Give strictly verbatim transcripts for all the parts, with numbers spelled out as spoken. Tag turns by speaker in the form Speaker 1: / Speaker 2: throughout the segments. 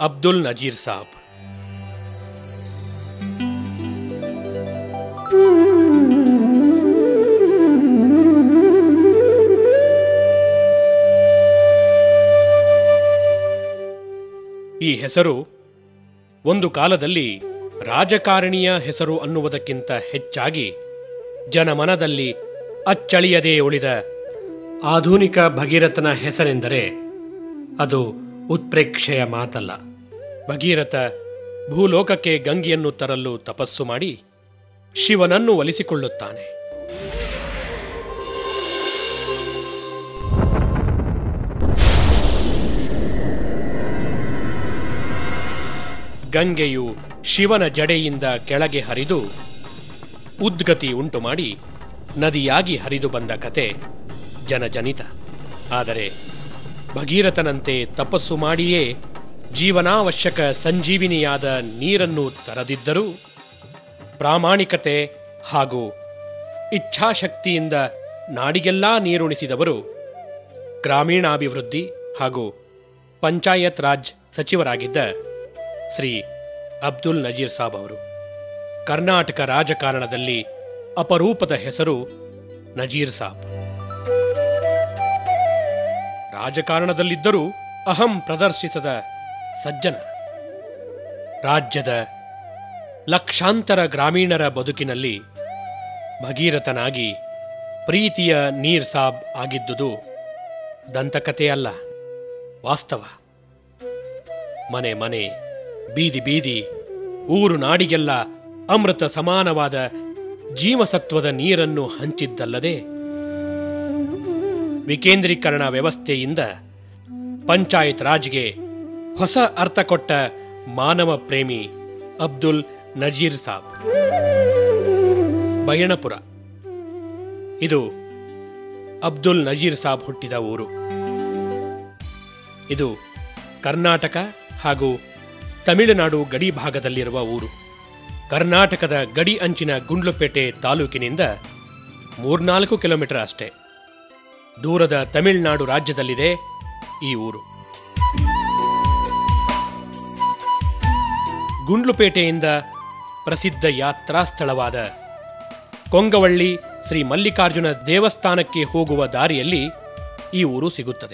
Speaker 1: ಅಬ್ದುಲ್ ನಜೀರ್ ಸಾಬ್. ಈ ಹೆಸರು ಒಂದು ಕಾಲದಲ್ಲಿ ರಾಜಕಾರಣಿಯ ಹೆಸರು ಅನ್ನುವುದಕ್ಕಿಂತ ಹೆಚ್ಚಾಗಿ ಜನಮನದಲ್ಲಿ ಅಚ್ಚಳಿಯದೇ ಉಳಿದ ಆಧುನಿಕ ಭಗೀರಥನ ಹೆಸರೆಂದರೆ ಅದು ಉತ್ಪ್ರೇಕ್ಷೆಯ ಮಾತಲ್ಲ. ಭಗೀರಥ ಭೂಲೋಕಕ್ಕೆ ಗಂಗೆಯನ್ನು ತರಲು ತಪಸ್ಸು ಮಾಡಿ ಶಿವನನ್ನು ಒಲಿಸಿಕೊಳ್ಳುತ್ತಾನೆ. ಗಂಗೆಯು ಶಿವನ ಜಡೆಯಿಂದ ಕೆಳಗೆ ಹರಿದು ಉದ್ಗತಿ ಉಂಟು ಮಾಡಿ ನದಿಯಾಗಿ ಹರಿದು ಬಂದ ಕತೆ ಜನಜನಿತ. ಆದರೆ ಭಗೀರಥನಂತೆ ತಪಸ್ಸು ಮಾಡಿಯೇ ಜೀವನಾವಶ್ಯಕ ಸಂಜೀವಿನಿಯಾದ ನೀರನ್ನು ತರದಿದ್ದರೂ ಪ್ರಾಮಾಣಿಕತೆ ಹಾಗೂ ಇಚ್ಛಾಶಕ್ತಿಯಿಂದ ನಾಡಿಗೆಲ್ಲ ನೀರುಣಿಸಿದವರು ಗ್ರಾಮೀಣಾಭಿವೃದ್ಧಿ ಹಾಗೂ ಪಂಚಾಯತ್ ರಾಜ್ ಸಚಿವರಾಗಿದ್ದ ಶ್ರೀ ಅಬ್ದುಲ್ ನಜೀರ್ ಸಾಬ್ ಅವರು. ಕರ್ನಾಟಕ ರಾಜಕಾರಣದಲ್ಲಿ ಅಪರೂಪದ ಹೆಸರು ನಜೀರ್ ಸಾಬ್. ರಾಜಕಾರಣದಲ್ಲಿದ್ದರೂ ಅಹಂ ಪ್ರದರ್ಶಿಸದ ಸಜ್ಜನ. ರಾಜ್ಯದ ಲಕ್ಷಾಂತರ ಗ್ರಾಮೀಣರ ಬದುಕಿನಲ್ಲಿ ಭಗೀರಥನಾಗಿ ಪ್ರೀತಿಯ ನೀರ್ ಸಾಬ್ ಆಗಿದ್ದುದು ದಂತಕಥೆಯಲ್ಲ, ವಾಸ್ತವ. ಮನೆ ಮನೆ, ಬೀದಿ ಬೀದಿ, ಊರು ನಾಡಿಗೆಲ್ಲ ಅಮೃತ ಸಮಾನವಾದ ಜೀವಸತ್ವದ ನೀರನ್ನು ಹಂಚಿದ್ದಲ್ಲದೆ ವಿಕೇಂದ್ರೀಕರಣ ವ್ಯವಸ್ಥೆಯಿಂದ ಪಂಚಾಯತ್ ರಾಜ್ಗೆ ಹೊಸ ಅರ್ಥ ಕೊಟ್ಟ ಮಾನವ ಪ್ರೇಮಿ ಅಬ್ದುಲ್ ನಜೀರ್ ಸಾಬ್. ಬಯಣಪುರ ಇದು ಅಬ್ದುಲ್ ನಜೀರ್ ಸಾಬ್ ಹುಟ್ಟಿದ ಊರು. ಇದು ಕರ್ನಾಟಕ ಹಾಗೂ ತಮಿಳುನಾಡು ಗಡಿ ಭಾಗದಲ್ಲಿರುವ ಊರು. ಕರ್ನಾಟಕದ ಗಡಿ ಅಂಚಿನ ಗುಂಡ್ಲುಪೇಟೆ ತಾಲೂಕಿನಿಂದ ಮೂರ್ನಾಲ್ಕು ಕಿಲೋಮೀಟರ್ ಅಷ್ಟೇ ದೂರದ ತಮಿಳುನಾಡು ರಾಜ್ಯದಲ್ಲಿದೆ ಈ ಊರು. ಗುಂಡ್ಲುಪೇಟೆಯಿಂದ ಪ್ರಸಿದ್ಧ ಯಾತ್ರಾ ಸ್ಥಳವಾದ ಕೊಂಗವಳ್ಳಿ ಶ್ರೀ ಮಲ್ಲಿಕಾರ್ಜುನ ದೇವಸ್ಥಾನಕ್ಕೆ ಹೋಗುವ ದಾರಿಯಲ್ಲಿ ಈ ಊರು ಸಿಗುತ್ತದೆ.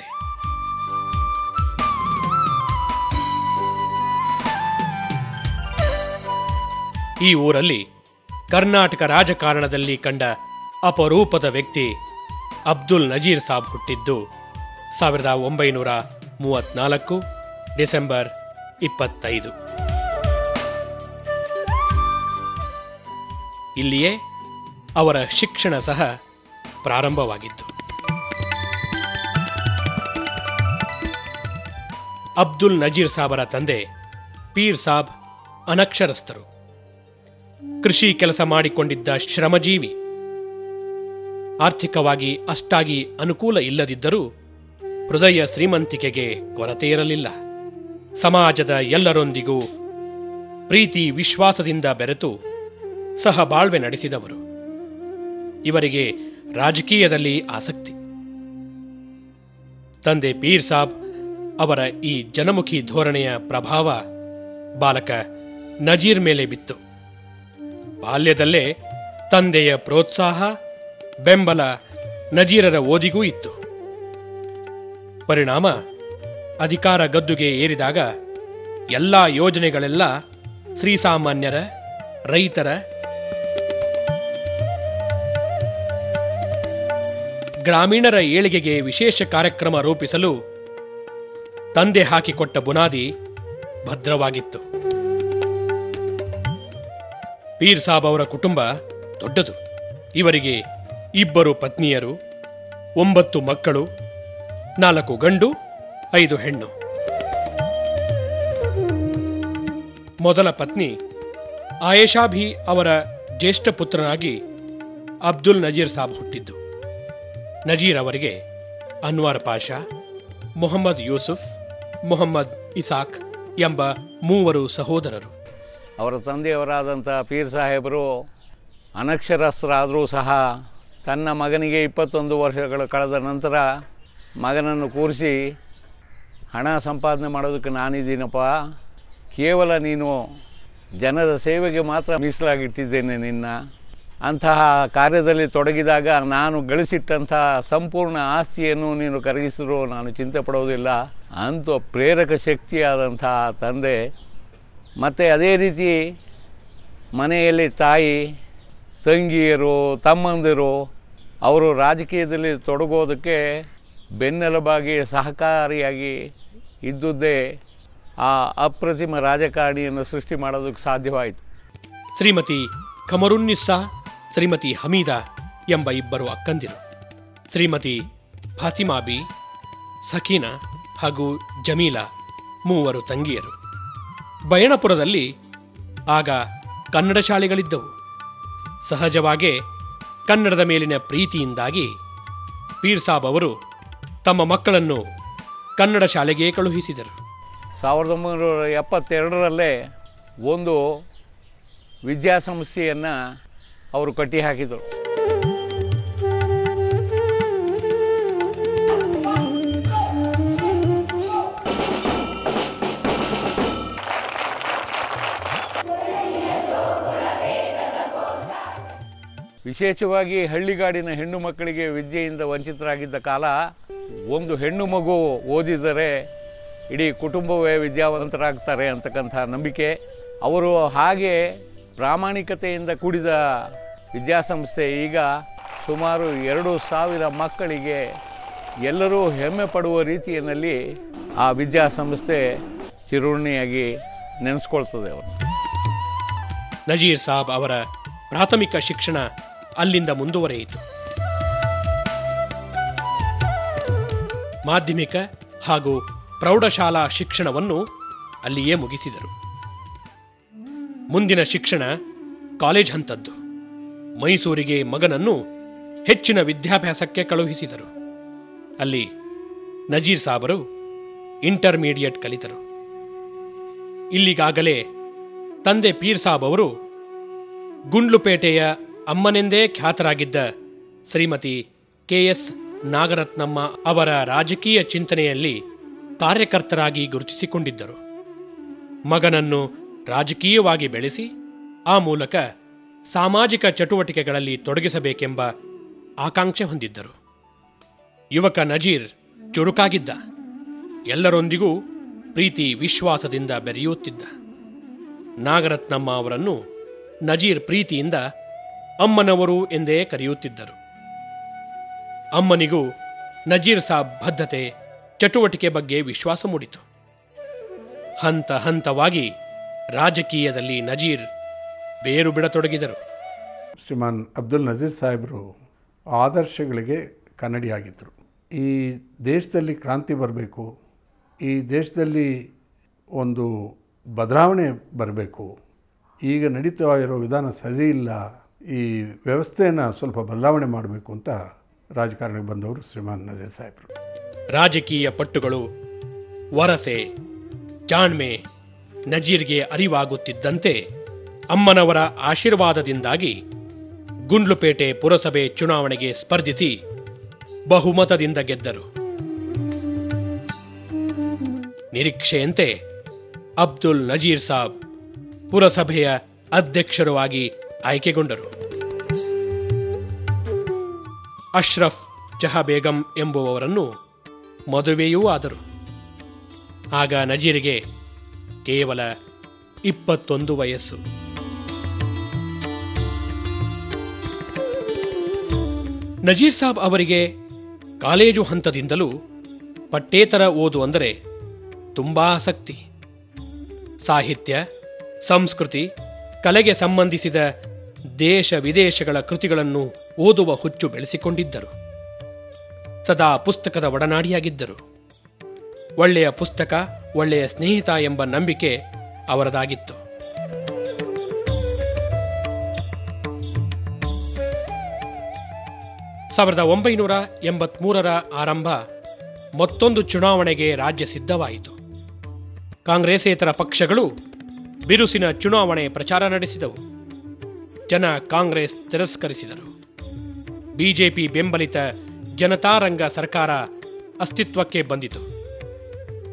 Speaker 1: ಈ ಊರಲ್ಲಿ ಕರ್ನಾಟಕ ರಾಜಕಾರಣದಲ್ಲಿ ಕಂಡ ಅಪರೂಪದ ವ್ಯಕ್ತಿ ಅಬ್ದುಲ್ ನಜೀರ್ ಸಾಬ್ ಹುಟ್ಟಿದ್ದು ಸಾವಿರದ ಒಂಬೈನೂರ ಮೂವತ್ನಾಲ್ಕು ಡಿಸೆಂಬರ್ ಇಪ್ಪತ್ತೈದು. ಇಲ್ಲಿಯೇ ಅವರ ಶಿಕ್ಷಣ ಸಹ ಪ್ರಾರಂಭವಾಗಿತ್ತು. ಅಬ್ದುಲ್ ನಜೀರ್ ಸಾಬರ ತಂದೆ ಪೀರ್ ಸಾಬ್ ಅನಕ್ಷರಸ್ಥರು. ಕೃಷಿ ಕೆಲಸ ಮಾಡಿಕೊಂಡಿದ್ದ ಶ್ರಮಜೀವಿ. ಆರ್ಥಿಕವಾಗಿ ಅಷ್ಟಾಗಿ ಅನುಕೂಲ ಇಲ್ಲದಿದ್ದರೂ ಹೃದಯ ಶ್ರೀಮಂತಿಕೆಗೆ ಕೊರತೆ ಇರಲಿಲ್ಲ. ಸಮಾಜದ ಎಲ್ಲರೊಂದಿಗೂ ಪ್ರೀತಿ ವಿಶ್ವಾಸದಿಂದ ಬೆರೆತು ಸಹಬಾಳ್ವೆ ನಡೆಸಿದವರು. ಇವರಿಗೆ ರಾಜಕೀಯದಲ್ಲಿ ಆಸಕ್ತಿ. ತಂದೆ ಪೀರ್ ಸಾಬ್ ಅವರ ಈ ಜನಮುಖಿ ಧೋರಣೆಯ ಪ್ರಭಾವ ಬಾಲಕ ನಜೀರ್ ಮೇಲೆ ಬಿತ್ತು. ಬಾಲ್ಯದಲ್ಲೇ ತಂದೆಯ ಪ್ರೋತ್ಸಾಹ ಬೆಂಬಲ ನಜೀರರ ಓದಿಗೂ ಇತ್ತು. ಪರಿಣಾಮ ಅಧಿಕಾರ ಗದ್ದುಗೆ ಏರಿದಾಗ ಎಲ್ಲ ಯೋಜನೆಗಳೆಲ್ಲ ಶ್ರೀಸಾಮಾನ್ಯರ, ರೈತರ, ಗ್ರಾಮೀಣರ ಏಳಿಗೆಗೆ ವಿಶೇಷ ಕಾರ್ಯಕ್ರಮ ರೂಪಿಸಲು ತಂದೆ ಹಾಕಿಕೊಟ್ಟ ಬುನಾದಿ ಭದ್ರವಾಗಿತ್ತು. ಪೀರ್ ಸಾಬ್ ಅವರ ಕುಟುಂಬ ದೊಡ್ಡದು. ಇವರಿಗೆ ಇಬ್ಬರು ಪತ್ನಿಯರು, ಒಂಬತ್ತು ಮಕ್ಕಳು, ನಾಲ್ಕು ಗಂಡು, ಐದು ಹೆಣ್ಣು. ಮೊದಲ ಪತ್ನಿ ಆಯೇಷಾಭಿ ಅವರ ಜ್ಯೇಷ್ಠ ಪುತ್ರನಾಗಿ ಅಬ್ದುಲ್ ನಜೀರ್ ಸಾಬ್ ಹುಟ್ಟಿದ್ದು. ನಜೀರ್ ಅವರಿಗೆ ಅನ್ವಾರ್ ಪಾಷಾ, ಮೊಹಮ್ಮದ್ ಯೂಸುಫ್, ಮೊಹಮ್ಮದ್ ಇಸಾಕ್ ಎಂಬ ಮೂವರು ಸಹೋದರರು.
Speaker 2: ಅವರ ತಂದೆಯವರಾದಂಥ ಪೀರ್ ಸಾಹೇಬರು ಅನಕ್ಷರಸ್ಥರಾದರೂ ಸಹ ತನ್ನ ಮಗನಿಗೆ ಇಪ್ಪತ್ತೊಂದು ವರ್ಷಗಳು ಕಳೆದ ನಂತರ ಮಗನನ್ನು ಕೂರಿಸಿ ಹಣ ಸಂಪಾದನೆ ಮಾಡೋದಕ್ಕೆ ನಾನಿದ್ದೀನಪ್ಪ, ಕೇವಲ ನೀನು ಜನರ ಸೇವೆಗೆ ಮಾತ್ರ ಮೀಸಲಾಗಿಟ್ಟಿದ್ದೇನೆ ನಿನ್ನ. ಅಂತಹ ಕಾರ್ಯದಲ್ಲಿ ತೊಡಗಿದಾಗ ನಾನು ಗಳಿಸಿಟ್ಟಂತಹ ಸಂಪೂರ್ಣ ಆಸ್ತಿಯನ್ನು ನೀನು ಕರಗಿಸಿದರೂ ನಾನು ಚಿಂತೆ ಪಡೋದಿಲ್ಲ ಅಂತ ಪ್ರೇರಕ ಶಕ್ತಿಯಾದಂತಹ ತಂದೆ. ಮತ್ತು ಅದೇ ರೀತಿ ಮನೆಯಲ್ಲಿ ತಾಯಿ, ತಂಗಿಯರು, ತಮ್ಮಂದಿರು ಅವರು ರಾಜಕೀಯದಲ್ಲಿ ತೊಡಗೋದಕ್ಕೆ ಬೆನ್ನೆಲುಬಾಗಿ ಸಹಕಾರಿಯಾಗಿ ಇದ್ದುದೇ ಆ ಅಪ್ರತಿಮ ರಾಜಕಾರಣಿಯನ್ನು ಸೃಷ್ಟಿ ಮಾಡೋದಕ್ಕೆ ಸಾಧ್ಯವಾಯಿತು.
Speaker 1: ಶ್ರೀಮತಿ ಕಮರುನ್ನಿಸ್ಸಾ, ಶ್ರೀಮತಿ ಹಮೀದಾ ಎಂಬ ಇಬ್ಬರು ಅಕ್ಕಂದಿರು, ಶ್ರೀಮತಿ ಫಾತಿಮಾಬಿ, ಸಕೀನಾ ಹಾಗೂ ಜಮೀಲಾ ಮೂವರು ತಂಗಿಯರು. ಬಯಣಪುರದಲ್ಲಿ ಆಗ ಕನ್ನಡ ಶಾಲೆಗಳಿದ್ದವು. ಸಹಜವಾಗೇ ಕನ್ನಡದ ಮೇಲಿನ ಪ್ರೀತಿಯಿಂದಾಗಿ ಪೀರ್ ಸಾಬ್ ಅವರು ತಮ್ಮ ಮಕ್ಕಳನ್ನು ಕನ್ನಡ ಶಾಲೆಗೆ ಕಳುಹಿಸಿದರು.
Speaker 2: ಸಾವಿರದ ಒಂಬೈನೂರ ಎಪ್ಪತ್ತೆರಡರಲ್ಲೇ ಒಂದು ವಿದ್ಯಾಸಂಸ್ಥೆಯನ್ನು ಅವರು ಕಟ್ಟಿಹಾಕಿದರು. ವಿಶೇಷವಾಗಿ ಹಳ್ಳಿಗಾಡಿನ ಹೆಣ್ಣು ಮಕ್ಕಳಿಗೆ ವಿದ್ಯೆಯಿಂದ ವಂಚಿತರಾಗಿದ್ದ ಕಾಲ, ಒಂದು ಹೆಣ್ಣು ಮಗು ಓದಿದರೆ ಇಡೀ ಕುಟುಂಬವೇ ವಿದ್ಯಾವಂತರಾಗ್ತಾರೆ ಅಂತಕ್ಕಂಥ ನಂಬಿಕೆ. ಅವರು ಹಾಗೆ ಪ್ರಾಮಾಣಿಕತೆಯಿಂದ ಕೂಡಿದ ವಿದ್ಯಾಸಂಸ್ಥೆ ಈಗ ಸುಮಾರು ಎರಡು ಸಾವಿರ ಮಕ್ಕಳಿಗೆ ಎಲ್ಲರೂ ಹೆಮ್ಮೆ ಪಡುವ ರೀತಿಯಲ್ಲಿ ಆ ವಿದ್ಯಾಸಂಸ್ಥೆ ಚಿರುಣಿಯಾಗಿ ನೆನೆಸ್ಕೊಳ್ತದೆ. ಅವರು
Speaker 1: ನಜೀರ್ ಸಾಬ್ ಅವರ ಪ್ರಾಥಮಿಕ ಶಿಕ್ಷಣ ಅಲ್ಲಿಂದ ಮುಂದುವರೆಯಿತು. ಮಾಧ್ಯಮಿಕ ಹಾಗೂ ಪ್ರೌಢಶಾಲಾ ಶಿಕ್ಷಣವನ್ನು ಅಲ್ಲಿಯೇ ಮುಗಿಸಿದರು. ಮುಂದಿನ ಶಿಕ್ಷಣ ಕಾಲೇಜ್ ಹಂತದ್ದು. ಮೈಸೂರಿಗೆ ಮಗನನ್ನು ಹೆಚ್ಚಿನ ವಿದ್ಯಾಭ್ಯಾಸಕ್ಕೆ ಕಳುಹಿಸಿದರು. ಅಲ್ಲಿ ನಜೀರ್ ಸಾಬರು ಇಂಟರ್ಮೀಡಿಯೇಟ್ ಕಲಿತರು. ಇಲ್ಲಿಗಾಗಲೇ ತಂದೆ ಪೀರ್ ಸಾಬ್ ಅವರು ಗುಂಡ್ಲುಪೇಟೆಯ ಅಮ್ಮನೆಂದೇ ಖ್ಯಾತರಾಗಿದ್ದ ಶ್ರೀಮತಿ ಕೆ ಎಸ್ ನಾಗರತ್ನಮ್ಮ ಅವರ ರಾಜಕೀಯ ಚಿಂತನೆಯಲ್ಲಿ ಕಾರ್ಯಕರ್ತರಾಗಿ ಗುರುತಿಸಿಕೊಂಡಿದ್ದರು. ಮಗನನ್ನು ರಾಜಕೀಯವಾಗಿ ಬೆಳೆಸಿ ಆ ಮೂಲಕ ಸಾಮಾಜಿಕ ಚಟುವಟಿಕೆಗಳಲ್ಲಿ ತೊಡಗಿಸಬೇಕೆಂಬ ಆಕಾಂಕ್ಷೆ ಹೊಂದಿದ್ದರು. ಯುವಕ ನಜೀರ್ ಚುರುಕಾಗಿದ್ದ. ಎಲ್ಲರೊಂದಿಗೂ ಪ್ರೀತಿ ವಿಶ್ವಾಸದಿಂದ ಬೆರೆಯುತ್ತಿದ್ದ. ನಾಗರತ್ನಮ್ಮ ಅವರನ್ನು ನಜೀರ್ ಪ್ರೀತಿಯಿಂದ ಅಮ್ಮನವರು ಎಂದೇ ಕರೆಯುತ್ತಿದ್ದರು. ಅಮ್ಮನಿಗೂ ನಜೀರ್ ಸಾಬ್ ಬದ್ಧತೆ, ಚಟುವಟಿಕೆ ಬಗ್ಗೆ ವಿಶ್ವಾಸ ಮೂಡಿತು. ಹಂತ ಹಂತವಾಗಿ ರಾಜಕೀಯದಲ್ಲಿ ನಜೀರ್ ಬೇರು ಬಿಡತೊಡಗಿದರು.
Speaker 3: ಶ್ರೀಮಾನ್ ಅಬ್ದುಲ್ ನಜೀರ್ ಸಾಹೇಬರು ಆದರ್ಶಗಳಿಗೆ ಕನ್ನಡಿಯಾಗಿದ್ದರು. ಈ ದೇಶದಲ್ಲಿ ಕ್ರಾಂತಿ ಬರಬೇಕು, ಈ ದೇಶದಲ್ಲಿ ಒಂದು ಬದಲಾವಣೆ ಬರಬೇಕು, ಈಗ ನಡೀತಾ ಇರೋ ವಿಧಾನ ಸರಿ ಇಲ್ಲ, ಈ ವ್ಯವಸ್ಥೆಯನ್ನು ಸ್ವಲ್ಪ ಬದಲಾವಣೆ ಮಾಡಬೇಕು ಅಂತ ರಾಜಕಾರಣಕ್ಕೆ ಬಂದವರು ಶ್ರೀಮಾನ್ ನಜೀರ್ ಸಾಹೇಬರು.
Speaker 1: ರಾಜಕೀಯ ಪಟ್ಟುಗಳು, ವರಸೆ, ಜಾಣ್ಮೆ ನಜೀರ್ಗೆ ಅರಿವಾಗುತ್ತಿದ್ದಂತೆ ಅಮ್ಮನವರ ಆಶೀರ್ವಾದದಿಂದಾಗಿ ಗುಂಡ್ಲುಪೇಟೆ ಪುರಸಭೆ ಚುನಾವಣೆಗೆ ಸ್ಪರ್ಧಿಸಿ ಬಹುಮತದಿಂದ ಗೆದ್ದರು. ನಿರೀಕ್ಷೆಯಂತೆ ಅಬ್ದುಲ್ ನಜೀರ್ ಸಾಬ್ ಪುರಸಭೆಯ ಅಧ್ಯಕ್ಷರು ಆಗಿ ಆಯ್ಕೆಗೊಂಡರು. ಅಶ್ರಫ್ ಜಹಾ ಬೇಗಂ ಎಂಬುವವರನ್ನು ಮದುವೆಯೂ ಆದರು. ಆಗ ನಜೀರ್ಗೆ ಕೇವಲ ಇಪ್ಪತ್ತೊಂದು ವಯಸ್ಸು. ನಜೀರ್ ಸಾಬ್ ಅವರಿಗೆ ಕಾಲೇಜು ಹಂತದಿಂದಲೂ ಪಠ್ಯೇತರ ಓದು ಅಂದರೆ ತುಂಬಾ ಆಸಕ್ತಿ. ಸಾಹಿತ್ಯ, ಸಂಸ್ಕೃತಿ, ಕಲೆಗೆ ಸಂಬಂಧಿಸಿದ ದೇಶ ವಿದೇಶಗಳ ಕೃತಿಗಳನ್ನು ಓದುವ ಹುಚ್ಚು ಬೆಳೆಸಿಕೊಂಡಿದ್ದರು. ಸದಾ ಪುಸ್ತಕದ ಒಡನಾಡಿಯಾಗಿದ್ದರು. ಒಳ್ಳೆಯ ಪುಸ್ತಕ ಒಳ್ಳೆಯ ಸ್ನೇಹಿತ ಎಂಬ ನಂಬಿಕೆ ಅವರದಾಗಿತ್ತು. ಸಾವಿರದ ಒಂಬೈನೂರ ಎಂಬತ್ಮೂರರ ಆರಂಭ ಮತ್ತೊಂದು ಚುನಾವಣೆಗೆ ರಾಜ್ಯ ಸಿದ್ಧವಾಯಿತು. ಕಾಂಗ್ರೆಸ್ಸೇತರ ಪಕ್ಷಗಳು ಬಿರುಸಿನ ಚುನಾವಣೆ ಪ್ರಚಾರ ನಡೆಸಿದವು. ಜನ ಕಾಂಗ್ರೆಸ್ ತಿರಸ್ಕರಿಸಿದರು. ಬಿಜೆಪಿ ಬೆಂಬಲಿತ ಜನತಾರಂಗ ಸರ್ಕಾರ ಅಸ್ತಿತ್ವಕ್ಕೆ ಬಂದಿತು.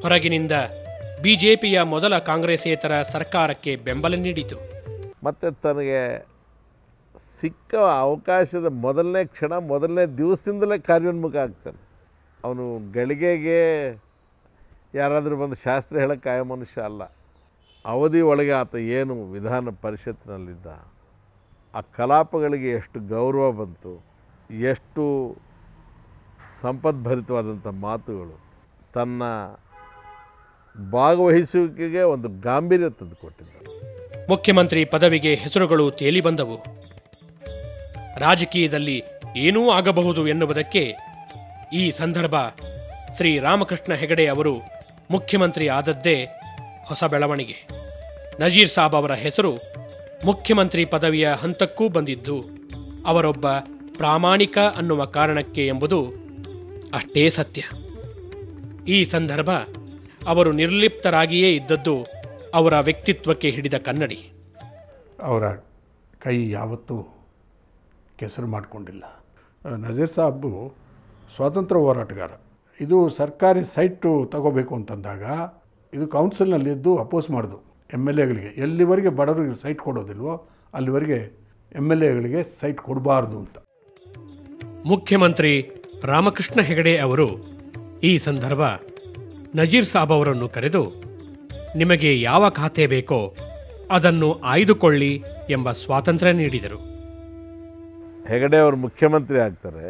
Speaker 1: ಹೊರಗಿನಿಂದ ಬಿಜೆಪಿಯ ಮೊದಲ ಕಾಂಗ್ರೆಸ್ಸೇತರ ಸರ್ಕಾರಕ್ಕೆ ಬೆಂಬಲ ನೀಡಿತು.
Speaker 4: ಮತ್ತು ತನಗೆ ಸಿಕ್ಕ ಅವಕಾಶದ ಮೊದಲನೇ ಕ್ಷಣ ಮೊದಲನೇ ದಿವಸದಿಂದಲೇ ಕಾರ್ಯೋನ್ಮುಖ ಆಗ್ತಾನೆ. ಅವನು ಗಳಿಗೆಗೆ ಯಾರಾದರೂ ಬಂದು ಶಾಸ್ತ್ರ ಹೇಳೋಕ್ಕೆ ಆಯ ಮನುಷ್ಯ ಅಲ್ಲ. ಅವಧಿ ಒಳಗೆ ಆತ ಏನು ವಿಧಾನ ಪರಿಷತ್ನಲ್ಲಿದ್ದ, ಆ ಕಲಾಪಗಳಿಗೆ ಎಷ್ಟು ಗೌರವ ಬಂತು, ಎಷ್ಟು ಸಂಪದ್ಭರಿತವಾದಂಥ ಮಾತುಗಳು, ತನ್ನ ಭಾಗವಹಿಸುವಿಕೆಗೆ ಒಂದು ಗಾಂಭೀರ್ಯ ತಂದು ಕೊಟ್ಟಿದ್ದ.
Speaker 1: ಮುಖ್ಯಮಂತ್ರಿ ಪದವಿಗೆ ಹೆಸರುಗಳು ತೇಲಿ ಬಂದವು. ರಾಜಕೀಯದಲ್ಲಿ ಏನೂ ಆಗಬಹುದು ಎನ್ನುವುದಕ್ಕೆ ಈ ಸಂದರ್ಭ ಶ್ರೀ ರಾಮಕೃಷ್ಣ ಹೆಗಡೆ ಅವರು ಮುಖ್ಯಮಂತ್ರಿ ಆದದ್ದೇ ಹೊಸ ಬೆಳವಣಿಗೆ. ನಜೀರ್ ಸಾಬ್ ಅವರ ಹೆಸರು ಮುಖ್ಯಮಂತ್ರಿ ಪದವಿಯ ಹಂತಕ್ಕೂ ಬಂದಿದ್ದು ಅವರೊಬ್ಬ ಪ್ರಾಮಾಣಿಕ ಅನ್ನುವ ಕಾರಣಕ್ಕೆ ಎಂಬುದು ಅಷ್ಟೇ ಸತ್ಯ. ಈ ಸಂದರ್ಭ ಅವರು ನಿರ್ಲಿಪ್ತರಾಗಿಯೇ ಇದ್ದದ್ದು ಅವರ ವ್ಯಕ್ತಿತ್ವಕ್ಕೆ ಹಿಡಿದ ಕನ್ನಡಿ.
Speaker 3: ಅವರ ಕೈ ಯಾವತ್ತೂ ಕೆಸರು ಮಾಡಿಕೊಂಡಿಲ್ಲ. ನಜೀರ್ ಸಾಬು ಸ್ವಾತಂತ್ರ್ಯ ಹೋರಾಟಗಾರ. ಇದು ಸರ್ಕಾರಿ ಸೈಟು ತಗೋಬೇಕು ಅಂತಂದಾಗ ಇದು ಕೌನ್ಸಿಲ್ನಲ್ಲಿದ್ದು ಅಪೋಸ್ ಮಾಡೋದು ಎಮ್ ಎಲ್ ಎಗಳಿಗೆ. ಎಲ್ಲಿವರೆಗೆ ಬಡವರಿಗೆ ಸೈಟ್ ಕೊಡೋದಿಲ್ವೋ ಅಲ್ಲಿವರೆಗೆ ಎಮ್ ಎಲ್ ಎಗಳಿಗೆ ಸೈಟ್ ಕೊಡಬಾರ್ದು ಅಂತ.
Speaker 1: ಮುಖ್ಯಮಂತ್ರಿ ರಾಮಕೃಷ್ಣ ಹೆಗಡೆ ಅವರು ಈ ಸಂದರ್ಭ ನಜೀರ್ ಸಾಬ್ ಅವರನ್ನು ಕರೆದು, ನಿಮಗೆ ಯಾವ ಖಾತೆ ಬೇಕೋ ಅದನ್ನು ಆಯ್ದುಕೊಳ್ಳಿ ಎಂಬ ಸ್ವಾತಂತ್ರ್ಯ ನೀಡಿದರು.
Speaker 4: ಹೆಗಡೆ ಅವರು ಮುಖ್ಯಮಂತ್ರಿ ಆಗ್ತಾರೆ.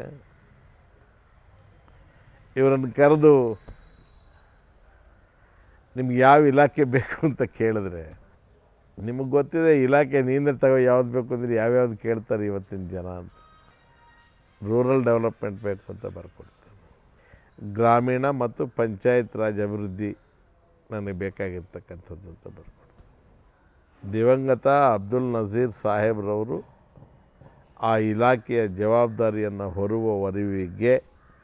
Speaker 4: ಇವರನ್ನು ಕರೆದು ನಿಮ್ಗೆ ಯಾವ ಇಲಾಖೆ ಬೇಕು ಅಂತ ಕೇಳಿದ್ರೆ, ನಿಮಗೆ ಗೊತ್ತಿದೆ ಇಲಾಖೆ ನೀನೇ ತಗೋ, ಯಾವ್ದು ಬೇಕು ಅಂದರೆ ಯಾವ್ಯಾವ್ದು ಕೇಳ್ತಾರೆ ಇವತ್ತಿನ ಜನ ಅಂತ. ರೂರಲ್ ಡೆವಲಪ್ಮೆಂಟ್ ಬೇಕು ಅಂತ ಬರ್ಕೊಡ್ತಾರೆ. ಗ್ರಾಮೀಣ ಮತ್ತು ಪಂಚಾಯತ್ ರಾಜ್ ಅಭಿವೃದ್ಧಿ ನನಗೆ ಬೇಕಾಗಿರ್ತಕ್ಕಂಥದ್ದು ಅಂತ ಬರ್ಕೊಡ್ತಾರೆ. ದಿವಂಗತ ಅಬ್ದುಲ್ ನಜೀರ್ ಸಾಹೇಬ್ರವರು ಆ ಇಲಾಖೆಯ ಜವಾಬ್ದಾರಿಯನ್ನು ಹೊರುವವರೆವಿಗೆ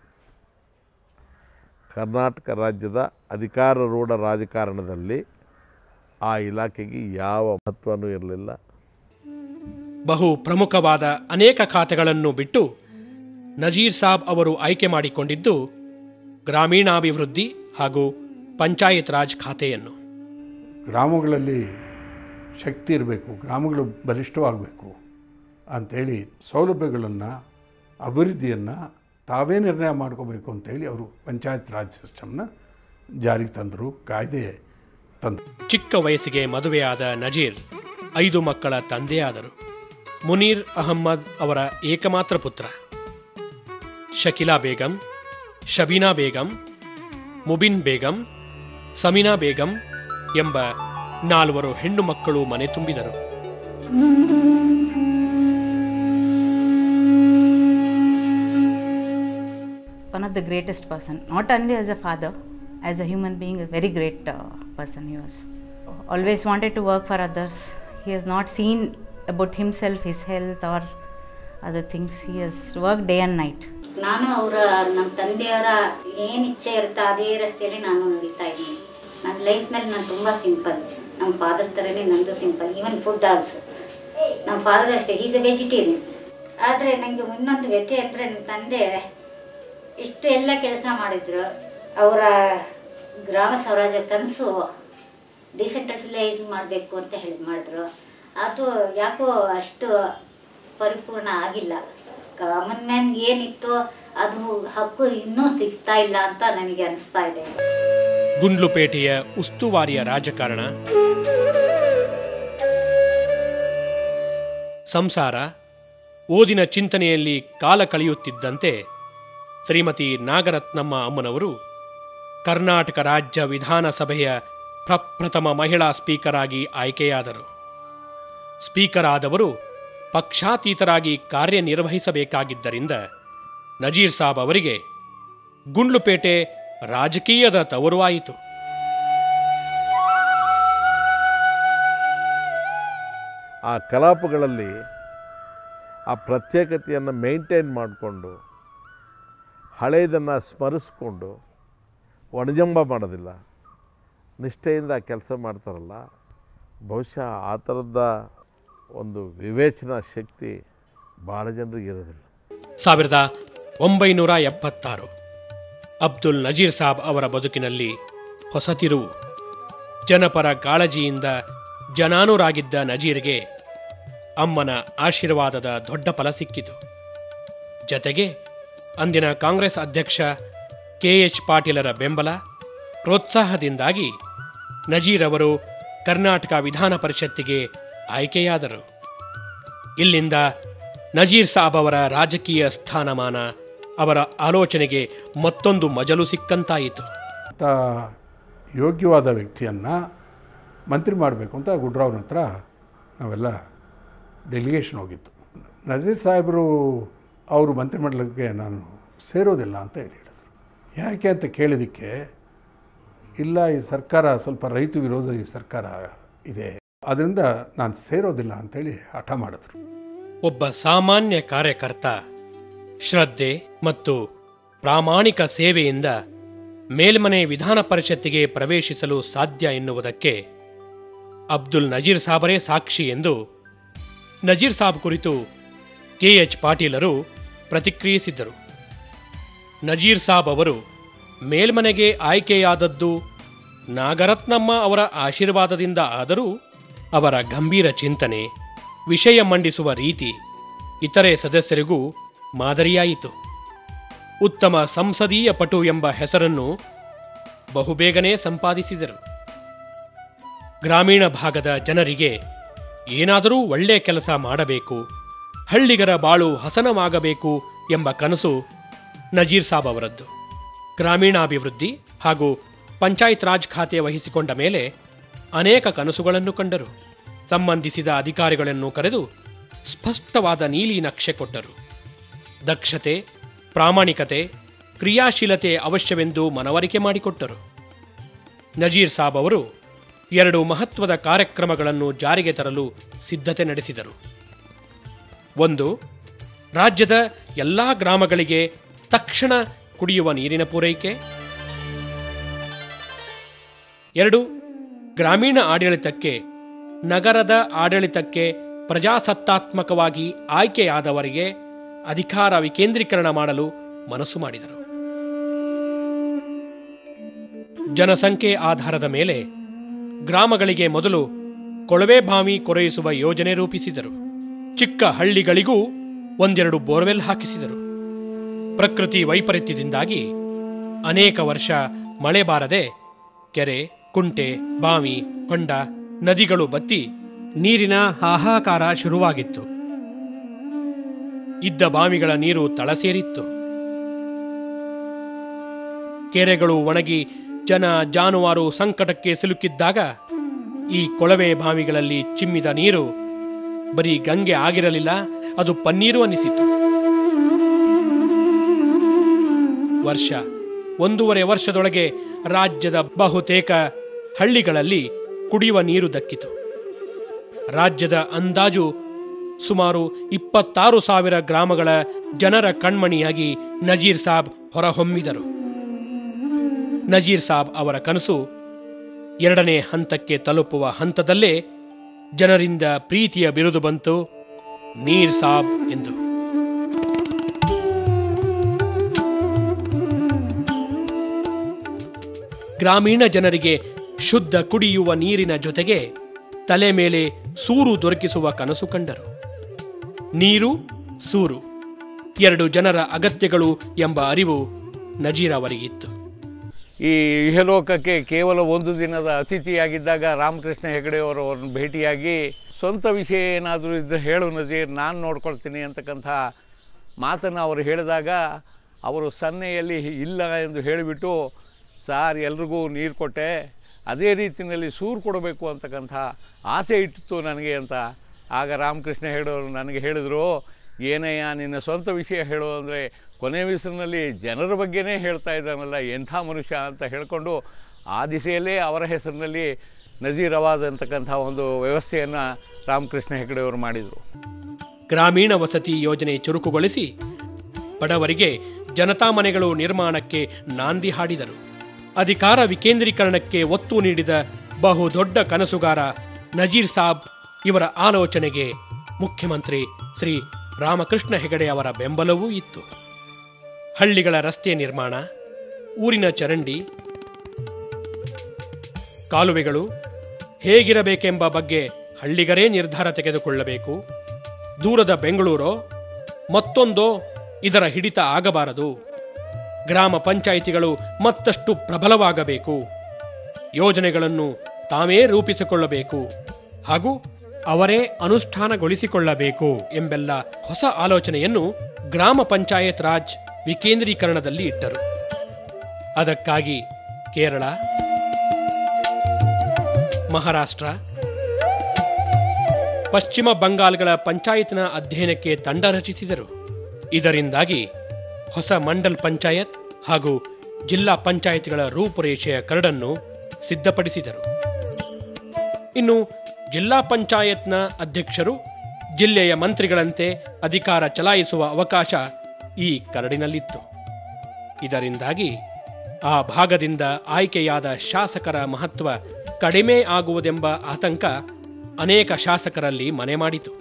Speaker 4: ಕರ್ನಾಟಕ ರಾಜ್ಯದ ಅಧಿಕಾರಾರೂಢ ರಾಜಕಾರಣದಲ್ಲಿ ಆ ಇಲಾಖೆಗೆ ಯಾವ ಮಹತ್ವನೂ ಇರಲಿಲ್ಲ.
Speaker 1: ಬಹು ಪ್ರಮುಖವಾದ ಅನೇಕ ಖಾತೆಗಳನ್ನು ಬಿಟ್ಟು ನಜೀರ್ ಸಾಬ್ ಅವರು ಆಯ್ಕೆ ಮಾಡಿಕೊಂಡಿದ್ದು ಗ್ರಾಮೀಣಾಭಿವೃದ್ಧಿ ಹಾಗೂ ಪಂಚಾಯತ್ ರಾಜ್ ಖಾತೆಯನ್ನು.
Speaker 3: ಗ್ರಾಮಗಳಲ್ಲಿ ಶಕ್ತಿ ಇರಬೇಕು, ಗ್ರಾಮಗಳು ಬಲಿಷ್ಠವಾಗಬೇಕು ಅಂಥೇಳಿ ಸೌಲಭ್ಯಗಳನ್ನು, ಅಭಿವೃದ್ಧಿಯನ್ನು ತಾವೇ ನಿರ್ಣಯ ಮಾಡ್ಕೋಬೇಕು ಅಂತೇಳಿ ಅವರು ಪಂಚಾಯತ್ ರಾಜ್ ಸಿಸ್ಟಮ್ನ ಜಾರಿಗೆ ತಂದರು, ಕಾಯ್ದೆ ತಂದರು.
Speaker 1: ಚಿಕ್ಕ ವಯಸ್ಸಿಗೆ ಮದುವೆಯಾದ ನಜೀರ್ ಐದು ಮಕ್ಕಳ ತಂದೆಯಾದರು. ಮುನೀರ್ ಅಹಮ್ಮದ್ ಅವರ ಏಕಮಾತ್ರ ಪುತ್ರ. ಶಕೀಲಾ ಬೇಗಂ, ಶಬೀನಾ ಬೇಗಂ, ಮುಬಿನ್ ಬೇಗಂ, ಸಮೀನಾ ಬೇಗಂ ಎಂಬ ನಾಲ್ವರು ಹೆಣ್ಣು ಮಕ್ಕಳು ಮನೆ ತುಂಬಿದರು.
Speaker 5: One of the greatest person, not only as a father, as a human being, a very great uh, person he was. Always wanted to work for others. He has not seen about himself, his health or other things. He has worked day and night.
Speaker 6: ನಾನು ಅವರ ನಮ್ಮ ತಂದೆಯವರ ಏನು ಇಚ್ಛೆ ಇರುತ್ತೆ ಅದೇ ರಸ್ತೆಯಲ್ಲಿ ನಾನು ನಡೀತಾ ಇದ್ದೀನಿ. ನನ್ನ ಲೈಫ್ನಲ್ಲಿ ನಾನು ತುಂಬ ಸಿಂಪಲ್. ನಮ್ಮ ಫಾದರ್ ಥರನೇ ನಂದು ಸಿಂಪಲ್. ಈವನ್ ಫುಡ್ ಆಲ್ಸೋ ನಮ್ಮ ಫಾದರ್ ಅಷ್ಟೇ, ಈಸ್ ಎ ವೆಜಿಟೇರಿಯನ್. ಆದರೆ ನನಗೆ ಇನ್ನೊಂದು ವ್ಯಥೆ ಅಂದರೆ ನಮ್ಮ ತಂದೆ ಇಷ್ಟು ಎಲ್ಲ ಕೆಲಸ ಮಾಡಿದ್ರು. ಅವರ ಗ್ರಾಮ ಸ್ವರಾಜ್ಯ ಕನಸು ಡಿಸೆಂಟ್ರಲೈಸ್ ಮಾಡಬೇಕು ಅಂತ ಹೇಳಿ ಮಾಡಿದ್ರು. ಅದು ಯಾಕೋ ಅಷ್ಟು ಪರಿಪೂರ್ಣ ಆಗಿಲ್ಲ. ಕಾಮನ್ ಮ್ಯಾನ್ ಏನಿತ್ತು ಅದು ಹಕ್ಕು ಇನ್ನೂ ಸಿಗ್ತಾ ಇಲ್ಲ ಅಂತ ನನಗೆ ಅನಿಸ್ತಾ ಇದೆ.
Speaker 1: ಗುಂಡ್ಲುಪೇಟೆಯ ಉಸ್ತುವಾರಿಯ ರಾಜಕಾರಣ, ಸಂಸಾರ, ಓದಿನ ಚಿಂತನೆಯಲ್ಲಿ ಕಾಲ ಕಳೆಯುತ್ತಿದ್ದಂತೆ ಶ್ರೀಮತಿ ನಾಗರತ್ನಮ್ಮ ಅಮ್ಮನವರು ಕರ್ನಾಟಕ ರಾಜ್ಯ ವಿಧಾನಸಭೆಯ ಪ್ರಪ್ರಥಮ ಮಹಿಳಾ ಸ್ಪೀಕರ್ ಆಗಿ ಆಯ್ಕೆಯಾದರು. ಸ್ಪೀಕರ್ ಆದವರು ಪಕ್ಷಾತೀತರಾಗಿ ಕಾರ್ಯನಿರ್ವಹಿಸಬೇಕಾಗಿದ್ದರಿಂದ ನಜೀರ್ ಸಾಬ್ ಅವರಿಗೆ ಗುಂಡ್ಲುಪೇಟೆ ರಾಜಕೀಯದ ತವರುವಾಯಿತು.
Speaker 4: ಆ ಕಲಾಪಗಳಲ್ಲಿ ಆ ಪ್ರತ್ಯೇಕತೆಯನ್ನು ಮೇಂಟೈನ್ ಮಾಡಿಕೊಂಡು ಹಳೆಯದನ್ನು ಸ್ಮರಿಸ್ಕೊಂಡು ಒಣಜಂಬ ಮಾಡೋದಿಲ್ಲ, ನಿಷ್ಠೆಯಿಂದ ಕೆಲಸ ಮಾಡ್ತಾರಲ್ಲ, ಬಹುಶಃ ಆ ಥರದ ಒಂದು ವಿವೇಚನಾ ಶಕ್ತಿ ಭಾಳ ಜನರಿಗೆ ಇರೋದಿಲ್ಲ.
Speaker 1: ಸಾವಿರದ ಒಂಬೈನೂರ ಎಪ್ಪತ್ತಾರು ಅಬ್ದುಲ್ ನಜೀರ್ ಸಾಬ್ ಅವರ ಬದುಕಿನಲ್ಲಿ ಹೊಸ ತಿರುವು. ಜನಪರ ಕಾಳಜಿಯಿಂದ ಜನಾನುರಾಗಿದ್ದ ನಜೀರ್ಗೆ ಅಮ್ಮನ ಆಶೀರ್ವಾದದ ದೊಡ್ಡ ಫಲ ಸಿಕ್ಕಿತು. ಜತೆಗೆ ಅಂದಿನ ಕಾಂಗ್ರೆಸ್ ಅಧ್ಯಕ್ಷ ಕೆ ಎಚ್ ಪಾಟೀಲರ ಬೆಂಬಲ ಪ್ರೋತ್ಸಾಹದಿಂದಾಗಿ ನಜೀರ್ ಅವರು ಕರ್ನಾಟಕ ವಿಧಾನ ಪರಿಷತ್ತಿಗೆ ಆಯ್ಕೆಯಾದರು. ಇಲ್ಲಿಂದ ನಜೀರ್ ಸಾಬ್ ಅವರ ರಾಜಕೀಯ ಸ್ಥಾನಮಾನ ಅವರ ಆಲೋಚನೆಗೆ ಮತ್ತೊಂದು ಮಜಲು ಸಿಕ್ಕಂತಾಯಿತು.
Speaker 3: ಯೋಗ್ಯವಾದ ವ್ಯಕ್ತಿಯನ್ನು ಮಂತ್ರಿ ಮಾಡಬೇಕು ಅಂತ ಗುಡ್ರಾವ್ನ ಹತ್ರ ನಾವೆಲ್ಲ ಡೆಲಿಗೇಷನ್ ಹೋಗಿತ್ತು. ನಜೀರ್ ಸಾಹೇಬರು ಅವರು ಮಂತ್ರಿಮಂಡಲಕ್ಕೆ ನಾನು ಸೇರೋದಿಲ್ಲ ಅಂತ ಹೇಳಿ ಹೇಳಿದರು. ಯಾಕೆ ಅಂತ ಕೇಳಿದ್ದಕ್ಕೆ, ಇಲ್ಲ ಈ ಸರ್ಕಾರ ಸ್ವಲ್ಪ ರೈತ ವಿರೋಧ ಈ ಸರ್ಕಾರ ಇದೆ, ಅದರಿಂದ ನಾನು ಸೇರೋದಿಲ್ಲ ಅಂತೇಳಿ ಹಠ ಮಾಡಿದ್ರು.
Speaker 1: ಒಬ್ಬ ಸಾಮಾನ್ಯ ಕಾರ್ಯಕರ್ತ ಶ್ರದ್ಧೆ ಮತ್ತು ಪ್ರಾಮಾಣಿಕ ಸೇವೆಯಿಂದ ಮೇಲ್ಮನೆ ವಿಧಾನ ಪರಿಷತ್ತಿಗೆ ಪ್ರವೇಶಿಸಲು ಸಾಧ್ಯ ಎನ್ನುವುದಕ್ಕೆ ಅಬ್ದುಲ್ ನಜೀರ್ ಸಾಬರೇ ಸಾಕ್ಷಿ ಎಂದು ನಜೀರ್ ಸಾಬ್ ಕುರಿತು ಕೆ ಎಚ್ ಪಾಟೀಲರು ಪ್ರತಿಕ್ರಿಯಿಸಿದ್ದರು. ನಜೀರ್ ಸಾಬ್ ಅವರು ಮೇಲ್ಮನೆಗೆ ಆಯ್ಕೆಯಾದದ್ದು ನಾಗರತ್ನಮ್ಮ ಅವರ ಆಶೀರ್ವಾದದಿಂದ ಆದರೂ ಅವರ ಗಂಭೀರ ಚಿಂತನೆ, ವಿಷಯ ಮಂಡಿಸುವ ರೀತಿ ಇತರೆ ಸದಸ್ಯರಿಗೂ ಮಾದರಿಯಾಯಿತು. ಉತ್ತಮ ಸಂಸದೀಯ ಪಟು ಎಂಬ ಹೆಸರನ್ನು ಬಹುಬೇಗನೆ ಸಂಪಾದಿಸಿದರು. ಗ್ರಾಮೀಣ ಭಾಗದ ಜನರಿಗೆ ಏನಾದರೂ ಒಳ್ಳೆಯ ಕೆಲಸ ಮಾಡಬೇಕು, ಹಳ್ಳಿಗರ ಬಾಳು ಹಸನವಾಗಬೇಕು ಎಂಬ ಕನಸು ನಜೀರ್ ಸಾಬ್ ಅವರದ್ದು. ಗ್ರಾಮೀಣಾಭಿವೃದ್ಧಿ ಹಾಗೂ ಪಂಚಾಯತ್ ರಾಜ್ ಖಾತೆ ವಹಿಸಿಕೊಂಡ ಮೇಲೆ ಅನೇಕ ಕನಸುಗಳನ್ನು ಕಂಡರು. ಸಂಬಂಧಿಸಿದ ಅಧಿಕಾರಿಗಳನ್ನು ಕರೆದು ಸ್ಪಷ್ಟವಾದ ನೀಲಿ ನಕ್ಷೆ ಕೊಟ್ಟರು. ದಕ್ಷತೆ, ಪ್ರಾಮಾಣಿಕತೆ, ಕ್ರಿಯಾಶೀಲತೆ ಅವಶ್ಯವೆಂದು ಮನವರಿಕೆ ಮಾಡಿಕೊಟ್ಟರು. ನಜೀರ್ ಸಾಬ್ ಅವರು ಎರಡು ಮಹತ್ವದ ಕಾರ್ಯಕ್ರಮಗಳನ್ನು ಜಾರಿಗೆ ತರಲು ಸಿದ್ಧತೆ ನಡೆಸಿದರು. ಒಂದು, ರಾಜ್ಯದ ಎಲ್ಲ ಗ್ರಾಮಗಳಿಗೆ ತಕ್ಷಣ ಕುಡಿಯುವ ನೀರಿನ ಪೂರೈಕೆ. ಎರಡು, ಗ್ರಾಮೀಣ ಆಡಳಿತಕ್ಕೆ, ನಗರದ ಆಡಳಿತಕ್ಕೆ ಪ್ರಜಾಸತ್ತಾತ್ಮಕವಾಗಿ ಆಯ್ಕೆಯಾದವರಿಗೆ ಅಧಿಕಾರ ವಿಕೇಂದ್ರೀಕರಣ ಮಾಡಲು ಮನಸ್ಸು ಮಾಡಿದರು. ಜನಸಂಖ್ಯೆ ಆಧಾರದ ಮೇಲೆ ಗ್ರಾಮಗಳಿಗೆ ಮೊದಲು ಕೊಳವೆ ಬಾವಿ ಕೊರೆಯಿಸುವ ಯೋಜನೆ ರೂಪಿಸಿದರು. ಚಿಕ್ಕ ಹಳ್ಳಿಗಳಿಗೂ ಒಂದೆರಡು ಬೋರ್ವೆಲ್ ಹಾಕಿಸಿದರು. ಪ್ರಕೃತಿ ವೈಪರೀತ್ಯದಿಂದಾಗಿ ಅನೇಕ ವರ್ಷ ಮಳೆ ಬಾರದೆ ಕೆರೆ, ಕುಂಟೆ, ಬಾವಿ, ಹೊಂಡ, ನದಿಗಳು ಬತ್ತಿ ನೀರಿನ ಹಾಹಾಕಾರ ಶುರುವಾಗಿತ್ತು. ಇದ್ದ ಬಾವಿಗಳ ನೀರು ತಳಸೇರಿತ್ತು. ಕೆರೆಗಳು ಒಣಗಿ ಜನ ಜಾನುವಾರು ಸಂಕಟಕ್ಕೆ ಸಿಲುಕಿದ್ದಾಗ ಈ ಕೊಳವೆ ಬಾವಿಗಳಲ್ಲಿ ಚಿಮ್ಮಿದ ನೀರು ಬರೀ ಗಂಗೆ ಆಗಿರಲಿಲ್ಲ, ಅದು ಪನ್ನೀರು ಅನ್ನಿಸಿತು. ವರ್ಷ ಒಂದೂವರೆ ವರ್ಷದೊಳಗೆ ರಾಜ್ಯದ ಬಹುತೇಕ ಹಳ್ಳಿಗಳಲ್ಲಿ ಕುಡಿಯುವ ನೀರು ದಕ್ಕಿತು. ರಾಜ್ಯದ ಅಂದಾಜು ಸುಮಾರು ಇಪ್ಪತ್ತಾರು ಸಾವಿರ ಗ್ರಾಮಗಳ ಜನರ ಕಣ್ಮಣಿಯಾಗಿ ನಜೀರ್ ಸಾಬ್ ಹೊರಹೊಮ್ಮಿದರು. ನಜೀರ್ ಸಾಬ್ ಅವರ ಕನಸು ಎರಡನೇ ಹಂತಕ್ಕೆ ತಲುಪುವ ಹಂತದಲ್ಲೇ ಜನರಿಂದ ಪ್ರೀತಿಯ ಬಿರುದು ಬಂತು, ನೀರ್ ಸಾಬ್ ಎಂದು. ಗ್ರಾಮೀಣ ಜನರಿಗೆ ಶುದ್ಧ ಕುಡಿಯುವ ನೀರಿನ ಜೊತೆಗೆ ತಲೆ ಮೇಲೆ ಸೂರು ದೊರಕಿಸುವ ಕನಸು ಕಂಡರು. ನೀರು, ಸೂರು ಎರಡು ಜನರ ಅಗತ್ಯಗಳು ಎಂಬ ಅರಿವು ನಜೀರ್ ಅವರಿಗಿತ್ತು.
Speaker 2: ಈ ಇಹಲೋಕಕ್ಕೆ ಕೇವಲ ಒಂದು ದಿನದ ಅತಿಥಿಯಾಗಿದ್ದಾಗ ರಾಮಕೃಷ್ಣ ಹೆಗಡೆಯವರವ್ರನ್ನ ಭೇಟಿಯಾಗಿ ಸ್ವಂತ ವಿಷಯ ಏನಾದರೂ ಇದ್ದರೆ ಹೇಳು ನಜೀರ್, ನಾನು ನೋಡ್ಕೊಳ್ತೀನಿ ಅಂತಕ್ಕಂಥ ಮಾತನ್ನು ಅವರು ಹೇಳಿದಾಗ ಅವರು ಸನ್ನೆಯಲ್ಲಿ ಇಲ್ಲ ಎಂದು ಹೇಳಿಬಿಟ್ಟು, ಸಾರ್ ಎಲ್ರಿಗೂ ನೀರು ಕೊಟ್ಟೆ, ಅದೇ ರೀತಿಯಲ್ಲಿ ಸೂರು ಕೊಡಬೇಕು ಅಂತಕ್ಕಂಥ ಆಸೆ ಇಟ್ಟಿತ್ತು ನನಗೆ ಅಂತ ಆಗ ರಾಮಕೃಷ್ಣ ಹೆಗಡೆಯವರು ನನಗೆ ಹೇಳಿದರು, ಏನಯ್ಯ ನಿನ್ನ ಸ್ವಂತ ವಿಷಯ ಹೇಳು ಅಂದರೆ ಕೊನೆ ವಿಷಯದಲ್ಲಿ ಜನರ ಬಗ್ಗೆನೇ ಹೇಳ್ತಾ ಇದ್ದಾನಲ್ಲ, ಎಂಥ ಮನುಷ್ಯ ಅಂತ ಹೇಳಿಕೊಂಡು ಆ ದಿಸೆಯಲ್ಲೇ ಅವರ ಹೆಸರಿನಲ್ಲಿ ನಜೀರ್ ಅವಾಜ್ ಅಂತಕ್ಕಂಥ ಒಂದು ವ್ಯವಸ್ಥೆಯನ್ನು ರಾಮಕೃಷ್ಣ ಹೆಗಡೆಯವರು ಮಾಡಿದರು.
Speaker 1: ಗ್ರಾಮೀಣ ವಸತಿ ಯೋಜನೆ ಚುರುಕುಗೊಳಿಸಿ ಬಡವರಿಗೆ ಜನತಾ ಮನೆಗಳು ನಿರ್ಮಾಣಕ್ಕೆ ನಾಂದಿ ಹಾಡಿದರು. ಅಧಿಕಾರ ವಿಕೇಂದ್ರೀಕರಣಕ್ಕೆ ಒತ್ತು ನೀಡಿದ ಬಹುದೊಡ್ಡ ಕನಸುಗಾರ ನಜೀರ್ ಸಾಬ್ ಇವರ ಆಲೋಚನೆಗೆ ಮುಖ್ಯಮಂತ್ರಿ ಶ್ರೀ ರಾಮಕೃಷ್ಣ ಹೆಗಡೆ ಅವರ ಬೆಂಬಲವೂ ಇತ್ತು. ಹಳ್ಳಿಗಳ ರಸ್ತೆ ನಿರ್ಮಾಣ, ಊರಿನ ಚರಂಡಿ, ಕಾಲುವೆಗಳು ಹೇಗಿರಬೇಕೆಂಬ ಬಗ್ಗೆ ಹಳ್ಳಿಗರೇ ನಿರ್ಧಾರ ತೆಗೆದುಕೊಳ್ಳಬೇಕು. ದೂರದ ಬೆಂಗಳೂರೋ ಮತ್ತೊಂದೋ ಇದರ ಹಿಡಿತ ಆಗಬಾರದು. ಗ್ರಾಮ ಪಂಚಾಯಿತಿಗಳು ಮತ್ತಷ್ಟು ಪ್ರಬಲವಾಗಬೇಕು. ಯೋಜನೆಗಳನ್ನು ತಾವೇ ರೂಪಿಸಿಕೊಳ್ಳಬೇಕು ಹಾಗೂ ಅವರೇ ಅನುಷ್ಠಾನಗೊಳಿಸಿಕೊಳ್ಳಬೇಕು ಎಂಬೆಲ್ಲ ಹೊಸ ಆಲೋಚನೆಯನ್ನು ಗ್ರಾಮ ಪಂಚಾಯತ್ ರಾಜ್ ವಿಕೇಂದ್ರೀಕರಣದಲ್ಲಿ ಇಟ್ಟರು. ಅದಕ್ಕಾಗಿ ಕೇರಳ, ಮಹಾರಾಷ್ಟ್ರ, ಪಶ್ಚಿಮ ಬಂಗಾಳಗಳ ಪಂಚಾಯತ್ನ ಅಧ್ಯಯನಕ್ಕೆ ತಂಡ ರಚಿಸಿದರು. ಇದರಿಂದಾಗಿ ಹೊಸ ಮಂಡಲ್ ಪಂಚಾಯತ್ ಹಾಗೂ ಜಿಲ್ಲಾ ಪಂಚಾಯತ್ಗಳ ರೂಪುರೇಷೆಯ ಕರಡನ್ನು ಸಿದ್ಧಪಡಿಸಿದರು. ಇನ್ನು ಜಿಲ್ಲಾ ಪಂಚಾಯತ್ನ ಅಧ್ಯಕ್ಷರು ಜಿಲ್ಲೆಯ ಮಂತ್ರಿಗಳಂತೆ ಅಧಿಕಾರ ಚಲಾಯಿಸುವ ಅವಕಾಶ ಈ ಕರಡಿನಲ್ಲಿತ್ತು. ಇದರಿಂದಾಗಿ ಆ ಭಾಗದಿಂದ ಆಯ್ಕೆಯಾದ ಶಾಸಕರ ಮಹತ್ವ ಕಡಿಮೆ ಆಗುವುದೆಂಬ ಆತಂಕ ಅನೇಕ ಶಾಸಕರಲ್ಲಿ ಮನೆ ಮಾಡಿತು.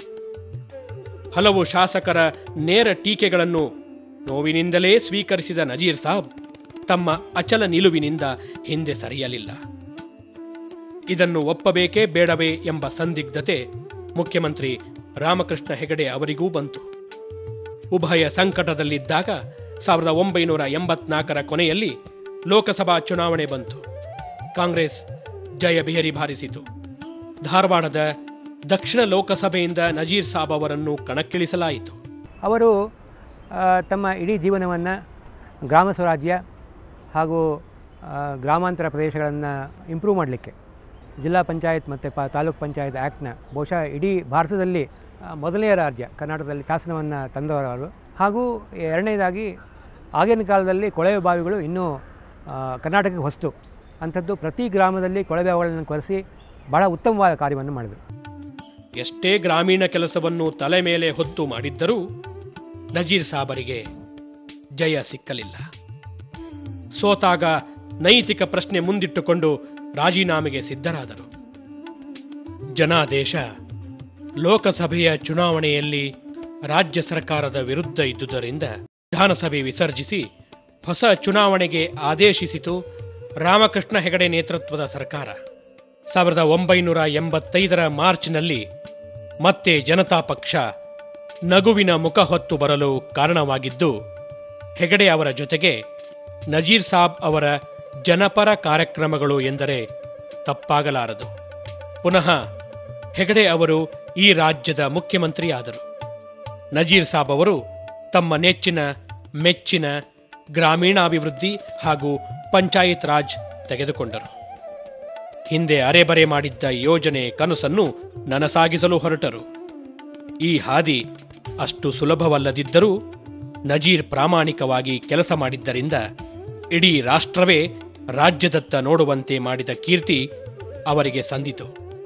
Speaker 1: ಹಲವು ಶಾಸಕರ ನೇರ ಟೀಕೆಗಳನ್ನು ನೋವಿನಿಂದಲೇ ಸ್ವೀಕರಿಸಿದ ನಜೀರ್ ಸಾಬ್ ತಮ್ಮ ಅಚಲ ನಿಲುವಿನಿಂದ ಹಿಂದೆ ಸರಿಯಲಿಲ್ಲ. ಇದನ್ನು ಒಪ್ಪಬೇಕೇ ಬೇಡವೇ ಎಂಬ ಸಂದಿಗ್ಧತೆ ಮುಖ್ಯಮಂತ್ರಿ ರಾಮಕೃಷ್ಣ ಹೆಗಡೆ ಅವರಿಗೂ ಬಂತು. ಉಭಯ ಸಂಕಟದಲ್ಲಿದ್ದಾಗ ಸಾವಿರದ ಒಂಬೈನೂರ ಎಂಬತ್ನಾಲ್ಕರ ಕೊನೆಯಲ್ಲಿ ಲೋಕಸಭಾ ಚುನಾವಣೆ ಬಂತು. ಕಾಂಗ್ರೆಸ್ ಜಯಭೇರಿ ಬಾರಿಸಿತು. ಧಾರವಾಡದ ದಕ್ಷಿಣ ಲೋಕಸಭೆಯಿಂದ ನಜೀರ್ ಸಾಬ್ ಅವರನ್ನು ಕಣಕ್ಕಿಳಿಸಲಾಯಿತು.
Speaker 7: ಅವರು ತಮ್ಮ ಇಡೀ ಜೀವನವನ್ನು ಗ್ರಾಮ ಸ್ವರಾಜ್ಯ ಹಾಗೂ ಗ್ರಾಮಾಂತರ ಪ್ರದೇಶಗಳನ್ನು ಇಂಪ್ರೂವ್ ಮಾಡಲಿಕ್ಕೆ ಜಿಲ್ಲಾ ಪಂಚಾಯತ್ ಮತ್ತು ಪ ತಾಲೂಕು ಪಂಚಾಯತ್ ಆ್ಯಕ್ಟ್ನ ಬಹುಶಃ ಇಡೀ ಭಾರತದಲ್ಲಿ ಮೊದಲನೆಯ ರಾಜ್ಯ ಕರ್ನಾಟಕದಲ್ಲಿ ಶಾಸನವನ್ನು ತಂದವರು. ಹಾಗೂ ಎರಡನೇದಾಗಿ ಆಗಿನ ಕಾಲದಲ್ಲಿ ಕೊಳವೆ ಬಾವಿಗಳು ಇನ್ನೂ ಕರ್ನಾಟಕಕ್ಕೆ ಹೊಸ್ತು. ಅಂಥದ್ದು ಪ್ರತಿ ಗ್ರಾಮದಲ್ಲಿ ಕೊಳವೆ ಬಾವಿಗಳನ್ನು ಕೊರೆಸಿ ಬಹಳ ಉತ್ತಮವಾದ ಕಾರ್ಯವನ್ನು ಮಾಡಿದರು.
Speaker 1: ಎಷ್ಟೇ ಗ್ರಾಮೀಣ ಕೆಲಸವನ್ನು ತಲೆ ಮೇಲೆ ಹೊತ್ತು ಮಾಡಿದ್ದರೂ ನಜೀರ್ ಸಾಬರಿಗೆ ಜಯ ಸಿಕ್ಕಲಿಲ್ಲ. ಸೋತಾಗ ನೈತಿಕ ಪ್ರಶ್ನೆ ಮುಂದಿಟ್ಟುಕೊಂಡು ರಾಜೀನಾಮೆಗೆ ಸಿದ್ಧರಾದರು. ಜನಾದೇಶ ಲೋಕಸಭೆಯ ಚುನಾವಣೆಯಲ್ಲಿ ರಾಜ್ಯ ಸರ್ಕಾರದ ವಿರುದ್ಧ ಇದ್ದುದರಿಂದ ವಿಧಾನಸಭೆ ವಿಸರ್ಜಿಸಿ ಹೊಸ ಚುನಾವಣೆಗೆ ಆದೇಶಿಸಿತು ರಾಮಕೃಷ್ಣ ಹೆಗಡೆ ನೇತೃತ್ವದ ಸರ್ಕಾರ. ಸಾವಿರದ ಒಂಬೈನೂರ ಎಂಬತ್ತೈದರ ಮಾರ್ಚ್ನಲ್ಲಿ ಮತ್ತೆ ಜನತಾ ಪಕ್ಷ ನಗುವಿನ ಮುಖ ಹೊತ್ತು ಬರಲು ಕಾರಣವಾಗಿದ್ದು ಹೆಗಡೆ ಅವರ ಜೊತೆಗೆ ನಜೀರ್ ಸಾಬ್ ಅವರ ಜನಪರ ಕಾರ್ಯಕ್ರಮಗಳು ಎಂದರೆ ತಪ್ಪಾಗಲಾರದು. ಪುನಃ ಹೆಗಡೆ ಅವರು ಈ ರಾಜ್ಯದ ಮುಖ್ಯಮಂತ್ರಿ ಆದರು. ನಜೀರ್ ಸಾಬ್ ಅವರು ತಮ್ಮ ನೆಚ್ಚಿನ ಮೆಚ್ಚಿನ ಗ್ರಾಮೀಣಾಭಿವೃದ್ಧಿ ಹಾಗೂ ಪಂಚಾಯತ್ ರಾಜ್ ತೆಗೆದುಕೊಂಡರು. ಹಿಂದೆ ಅರೆಬರೆ ಮಾಡಿದ್ದ ಯೋಜನೆ ಕನಸನ್ನು ನನಸಾಗಿಸಲು ಹೊರಟರು. ಈ ಹಾದಿ ಅಷ್ಟು ಸುಲಭವಲ್ಲದಿದ್ದರೂ ನಜೀರ್ ಪ್ರಾಮಾಣಿಕವಾಗಿ ಕೆಲಸ ಮಾಡಿದ್ದರಿಂದ ಇಡೀ ರಾಷ್ಟ್ರವೇ ರಾಜ್ಯದತ್ತ ನೋಡುವಂತೆ ಮಾಡಿದ ಕೀರ್ತಿ ಅವರಿಗೆ ಸಂದಿತು.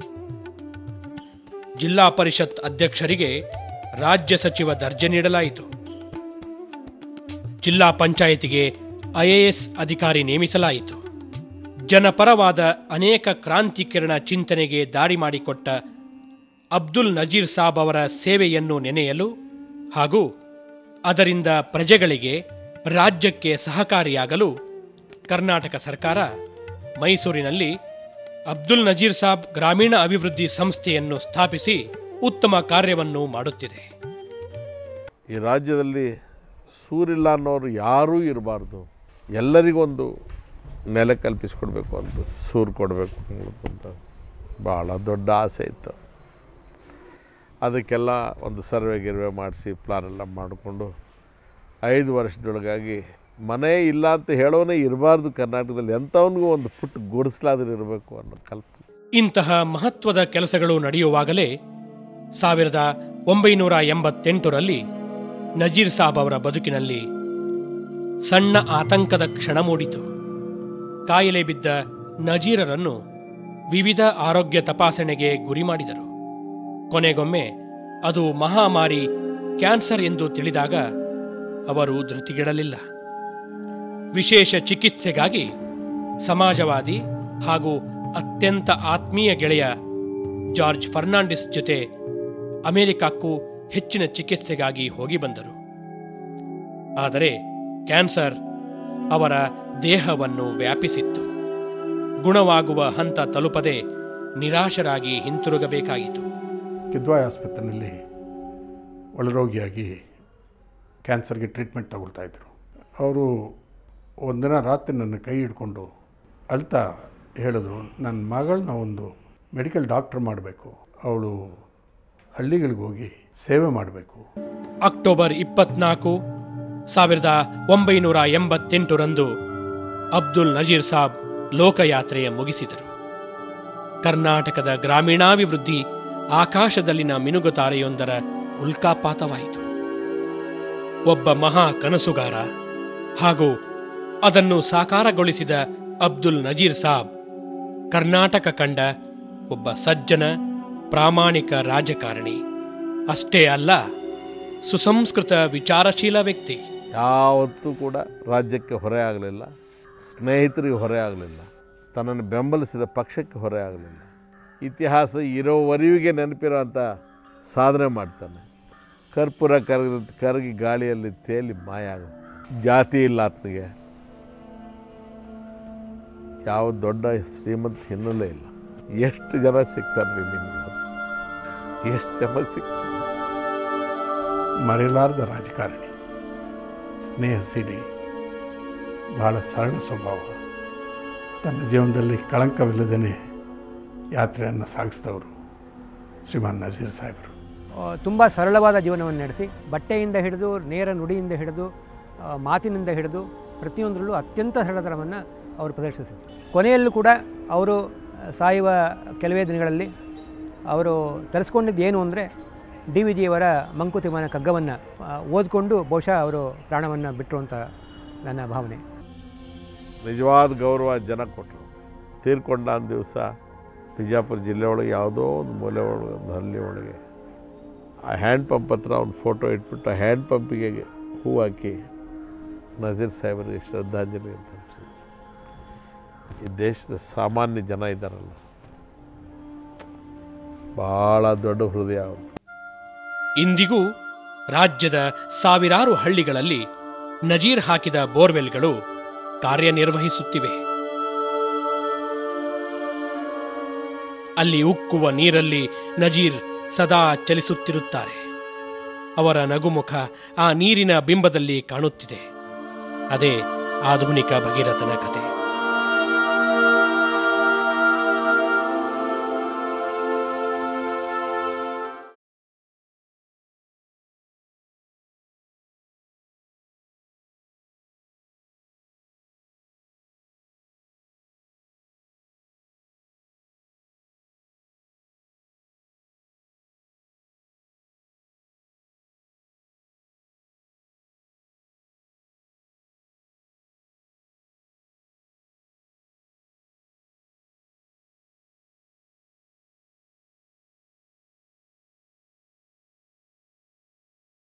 Speaker 1: ಜಿಲ್ಲಾ ಪರಿಷತ್ ಅಧ್ಯಕ್ಷರಿಗೆ ರಾಜ್ಯ ಸಚಿವ ದರ್ಜೆ ನೀಡಲಾಯಿತು. ಜಿಲ್ಲಾ ಪಂಚಾಯಿತಿಗೆ ಐಎಎಸ್ ಅಧಿಕಾರಿ ನೇಮಿಸಲಾಯಿತು. ಜನಪರವಾದ ಅನೇಕ ಕ್ರಾಂತಿಕಿರಣ ಚಿಂತನೆಗೆ ದಾರಿ ಮಾಡಿಕೊಟ್ಟ ಅಬ್ದುಲ್ ನಜೀರ್ ಸಾಬ್ ಅವರ ಸೇವೆಯನ್ನು ನೆನೆಯಲು ಹಾಗೂ ಅದರಿಂದ ಪ್ರಜೆಗಳಿಗೆ ರಾಜ್ಯಕ್ಕೆ ಸಹಕಾರಿಯಾಗಲು ಕರ್ನಾಟಕ ಸರ್ಕಾರ ಮೈಸೂರಿನಲ್ಲಿ ಅಬ್ದುಲ್ ನಜೀರ್ ಸಾಬ್ ಗ್ರಾಮೀಣ ಅಭಿವೃದ್ಧಿ ಸಂಸ್ಥೆಯನ್ನು ಸ್ಥಾಪಿಸಿ ಉತ್ತಮ ಕಾರ್ಯವನ್ನು ಮಾಡುತ್ತಿದೆ.
Speaker 4: ಈ ರಾಜ್ಯದಲ್ಲಿ ಸೂರಿಲ್ಲ ಅನ್ನೋರು ಯಾರೂ ಇರಬಾರ್ದು, ಎಲ್ಲರಿಗೊಂದು ನೆಲೆ ಕಲ್ಪಿಸ್ಕೊಡ್ಬೇಕು ಅಂತ ಸೂರು ಕೊಡಬೇಕು ಅಂತ ಭಾಳ ದೊಡ್ಡ ಆಸೆ ಇತ್ತು. ಅದಕ್ಕೆಲ್ಲ ಒಂದು ಸರ್ವೆ ಗಿರ್ವೆ ಮಾಡಿಸಿ ಪ್ಲಾನೆಲ್ಲ ಮಾಡಿಕೊಂಡು ಐದು ವರ್ಷದೊಳಗಾಗಿ ಮನೆ ಇಲ್ಲ ಅಂತ ಹೇಳೋನೇ ಇರಬಾರ್ದು ಕರ್ನಾಟಕದಲ್ಲಿ, ಎಂಥವನಿಗೂ ಒಂದು ಪುಟ್ಟ ಗುಡಿಸ್ಲಾದ್ರೂ ಇರಬೇಕು ಅನ್ನೋ ಕಲ್ಪನೆ.
Speaker 1: ಇಂತಹ ಮಹತ್ವದ ಕೆಲಸಗಳು ನಡೆಯುವಾಗಲೇ ಸಾವಿರದ ಒಂಬೈನೂರ ಎಂಬತ್ತೆಂಟರಲ್ಲಿ ನಜೀರ್ ಸಾಬ್ ಅವರ ಬದುಕಿನಲ್ಲಿ ಸಣ್ಣ ಆತಂಕದ ಕ್ಷಣ ಮೂಡಿತು. ಕಾಯಿಲೆ ಬಿದ್ದ ನಜೀರರನ್ನು ವಿವಿಧ ಆರೋಗ್ಯ ತಪಾಸಣೆಗೆ ಗುರಿ ಮಾಡಿದರು. ಕೊನೆಗೊಮ್ಮೆ ಅದು ಮಹಾಮಾರಿ ಕ್ಯಾನ್ಸರ್ ಎಂದು ತಿಳಿದಾಗ ಅವರು ಧೃತಿಗೆಡಲಿಲ್ಲ. ವಿಶೇಷ ಚಿಕಿತ್ಸೆಗಾಗಿ ಸಮಾಜವಾದಿ ಹಾಗೂ ಅತ್ಯಂತ ಆತ್ಮೀಯ ಗೆಳೆಯ ಜಾರ್ಜ್ ಫರ್ನಾಂಡಿಸ್ ಜೊತೆ ಅಮೆರಿಕಕ್ಕೂ ಹೆಚ್ಚಿನ ಚಿಕಿತ್ಸೆಗಾಗಿ ಹೋಗಿ ಬಂದರು. ಆದರೆ ಕ್ಯಾನ್ಸರ್ ಅವರ ದೇಹವನ್ನು ವ್ಯಾಪಿಸಿತ್ತು. ಗುಣವಾಗುವ ಹಂತ ತಲುಪದೆ ನಿರಾಶರಾಗಿ ಹಿಂತಿರುಗಬೇಕಾಯಿತು.
Speaker 3: ಕಿದ್ವಾಯ್ ಆಸ್ಪತ್ರೆಯಲ್ಲಿ ಒಳರೋಗಿಯಾಗಿ ಕ್ಯಾನ್ಸರ್ಗೆ ಟ್ರೀಟ್ಮೆಂಟ್ ತಗೊಳ್ತಾಯಿದ್ರು. ಅವರು ಒಂದಿನ ರಾತ್ರಿ ನನ್ನ ಕೈ ಹಿಡ್ಕೊಂಡು ಅಳ್ತಾ ಹೇಳಿದ್ರು, ನನ್ನ ಮಗಳನ್ನ ಒಂದು ಮೆಡಿಕಲ್ ಡಾಕ್ಟರ್ ಮಾಡಬೇಕು, ಅವಳು ಹಳ್ಳಿಗಳಿಗೆ ಹೋಗಿ ಸೇವೆ ಮಾಡಬೇಕು.
Speaker 1: ಅಕ್ಟೋಬರ್ ಇಪ್ಪತ್ನಾಲ್ಕು ಸಾವಿರದ ಒಂಬೈನೂರ ಎಂಬತ್ತೆಂಟರಂದು ಅಬ್ದುಲ್ ನಜೀರ್ ಸಾಬ್ ಲೋಕಯಾತ್ರೆಯ ಮುಗಿಸಿದರು. ಕರ್ನಾಟಕದ ಗ್ರಾಮೀಣಾಭಿವೃದ್ಧಿ ಆಕಾಶದಲ್ಲಿನ ಮಿನುಗುತಾರೆಯೊಂದರ ಉಲ್ಕಾಪಾತವಾಯಿತು. ಒಬ್ಬ ಮಹಾ ಕನಸುಗಾರ ಹಾಗೂ ಅದನ್ನು ಸಾಕಾರಗೊಳಿಸಿದ ಅಬ್ದುಲ್ ನಜೀರ್ ಸಾಬ್ ಕರ್ನಾಟಕ ಕಂಡ ಒಬ್ಬ ಸಜ್ಜನ ಪ್ರಾಮಾಣಿಕ ರಾಜಕಾರಣಿ ಅಷ್ಟೇ ಅಲ್ಲ, ಸುಸಂಸ್ಕೃತ ವಿಚಾರಶೀಲ ವ್ಯಕ್ತಿ.
Speaker 4: ಯಾವತ್ತೂ ಕೂಡ ರಾಜ್ಯಕ್ಕೆ ಹೊರೆ ಆಗಲಿಲ್ಲ, ಸ್ನೇಹಿತರಿಗೆ ಹೊರೆ ಆಗಲಿಲ್ಲ, ತನ್ನನ್ನು ಬೆಂಬಲಿಸಿದ ಪಕ್ಷಕ್ಕೆ ಹೊರೆ ಆಗಲಿಲ್ಲ. ಇತಿಹಾಸ ಇರೋವರೆವಿಗೆ ನೆನಪಿರೋ ಅಂಥ ಸಾಧನೆ ಮಾಡ್ತಾನೆ. ಕರ್ಪೂರ ಕರಗ ಕರಗಿ ಗಾಳಿಯಲ್ಲಿ ತೇಲಿ ಮಾಯ ಆಗುತ್ತೆ. ಜಾತಿ ಇಲ್ಲ ಆತನಿಗೆ, ಯಾವ ದೊಡ್ಡ ಶ್ರೀಮಂತ ಹಿನ್ನೆಲೆ ಇಲ್ಲ. ಎಷ್ಟು ಜನ ಸಿಗ್ತಾರೆ ನಿಮಗೆ, ಎಷ್ಟು ಜನ ಸಿಗ್ತಾರೆ.
Speaker 3: ಮರೆಯಲಾರದ ರಾಜಕಾರಣಿ, ಸ್ನೇಹಶೀಲಿ, ಬಹಳ ಸರಳ ಸ್ವಭಾವ. ತನ್ನ ಜೀವನದಲ್ಲಿ ಕಳಂಕವಿಲ್ಲದೇ ಯಾತ್ರೆಯನ್ನು ಸಾಗಿಸಿದವರು ಶ್ರೀಮಾನ್ ನಜೀರ್ ಸಾಹೇಬರು.
Speaker 7: ತುಂಬ ಸರಳವಾದ ಜೀವನವನ್ನು ನಡೆಸಿ, ಬಟ್ಟೆಯಿಂದ ಹಿಡಿದು ನೇರ ನುಡಿಯಿಂದ ಹಿಡಿದು ಮಾತಿನಿಂದ ಹಿಡಿದು ಪ್ರತಿಯೊಂದರಲ್ಲೂ ಅತ್ಯಂತ ಸರಳತನವನ್ನು ಅವರು ಪ್ರದರ್ಶಿಸಿದರು. ಕೊನೆಯಲ್ಲೂ ಕೂಡ ಅವರು ಸಾಯುವ ಕೆಲವೇ ದಿನಗಳಲ್ಲಿ ಅವರು ತರಿಸ್ಕೊಂಡಿದ್ದು ಏನು ಅಂದರೆ ಡಿ ವಿ ಜಿಯವರ ಮಂಕುತಿಮ್ಮನ ಕಗ್ಗವನ್ನು ಓದಿಕೊಂಡು ಬಹುಶಃ ಅವರು ಪ್ರಾಣವನ್ನು ಬಿಟ್ಟರು ಅಂತ ನನ್ನ ಭಾವನೆ.
Speaker 4: ನಿಜವಾದ ಗೌರವ ಜನ ಕೊಟ್ಟರು. ತೀರ್ಕೊಂಡ ಒಂದು ದಿವಸ ಬಿಜಾಪುರ ಜಿಲ್ಲೆ ಒಳಗೆ ಯಾವುದೋ ಒಂದು ಮೂಲೆ ಒಳಗೆ ಒಂದು ಹಳ್ಳಿ ಒಳಗೆ ಆ ಹ್ಯಾಂಡ್ ಪಂಪ್ ಹತ್ರ ಒಂದು ಫೋಟೋ ಇಟ್ಬಿಟ್ಟು ಆ ಹ್ಯಾಂಡ್ ಪಂಪಿಗೆ ಹೂ ಹಾಕಿ ನಜೀರ್ ಸಾಹೇಬರಿಗೆ ಶ್ರದ್ಧಾಂಜಲಿ ಅಂತ ಅನಿಸಿದ್ರು. ಈ ದೇಶದ ಸಾಮಾನ್ಯ ಜನ ಇದ್ದಾರಲ್ಲ, ಭಾಳ ದೊಡ್ಡ ಹೃದಯ ಅವರು.
Speaker 1: ಇಂದಿಗೂ ರಾಜ್ಯದ ಸಾವಿರಾರು ಹಳ್ಳಿಗಳಲ್ಲಿ ನಜೀರ್ ಹಾಕಿದ ಬೋರ್ವೆಲ್ಗಳು ಕಾರ್ಯನಿರ್ವಹಿಸುತ್ತಿವೆ. ಅಲ್ಲಿ ಉಕ್ಕುವ ನೀರಲ್ಲಿ ನಜೀರ್ ಸದಾ ಚಲಿಸುತ್ತಿರುತ್ತಾರೆ. ಅವರ ನಗುಮುಖ ಆ ನೀರಿನ ಬಿಂಬದಲ್ಲಿ ಕಾಣುತ್ತಿದೆ. ಅದೇ ಆಧುನಿಕ ಭಗೀರಥನ ಕತೆ.